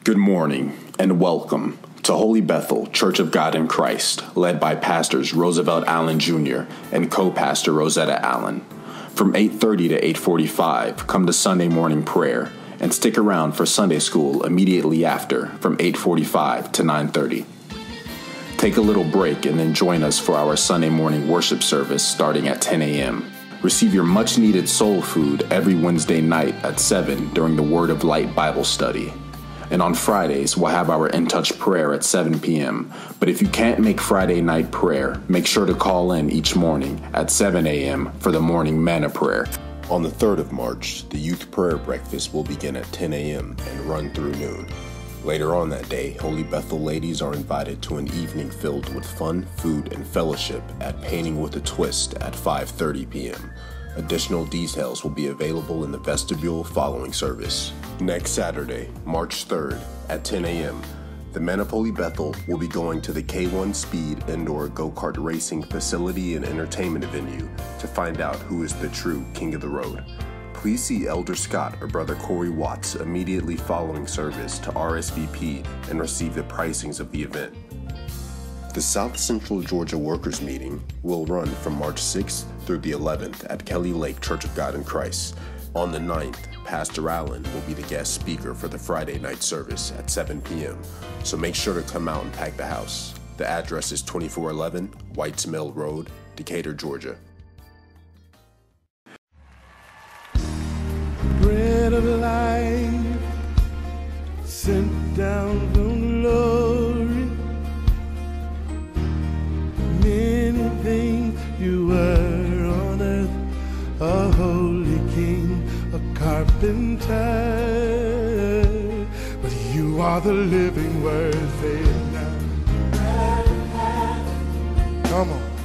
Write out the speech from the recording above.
Good morning and welcome to Holy Bethel Church of God in Christ, led by pastors Roosevelt Allen Jr. and co-pastor Rosetta Allen. From 8:30 to 8:45, come to Sunday morning prayer and stick around for Sunday school immediately after from 8:45 to 9:30. Take a little break and then join us for our Sunday morning worship service starting at 10 a.m. Receive your much-needed soul food every Wednesday night at 7 during the Word of Light Bible study. And on Fridays, we'll have our In Touch prayer at 7 p.m. But if you can't make Friday night prayer, make sure to call in each morning at 7 a.m. for the morning manna prayer. On the 3rd of March, the youth prayer breakfast will begin at 10 a.m. and run through noon. Later on that day, Holy Bethel ladies are invited to an evening filled with fun, food, and fellowship at Painting with a Twist at 5:30 p.m. Additional details will be available in the vestibule following service. Next Saturday, March 3rd at 10 a.m., the men of Holy Bethel will be going to the K1 Speed Indoor Go-Kart Racing Facility and Entertainment Venue to find out who is the true king of the road. Please see Elder Scott or Brother Corey Watts immediately following service to RSVP and receive the pricings of the event. The South Central Georgia Workers Meeting will run from March 6th through the 11th at Kelly Lake Church of God in Christ. On the 9th, Pastor Allen will be the guest speaker for the Friday night service at 7 p.m., so make sure to come out and pack the house. The address is 2411 Whites Mill Road, Decatur, Georgia. Bread of life sent down from glory. Many things you were on earth, a holy king, a carpenter, but you are the living word. Say it now. Come on.